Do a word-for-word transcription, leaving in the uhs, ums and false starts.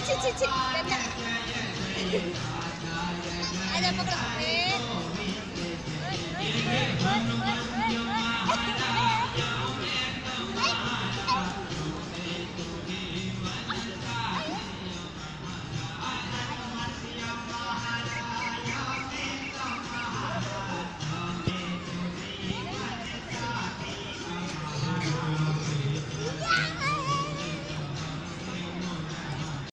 cik, cik, cik. Ganda. Ada pegelapin. Hut, hut, hut, hut.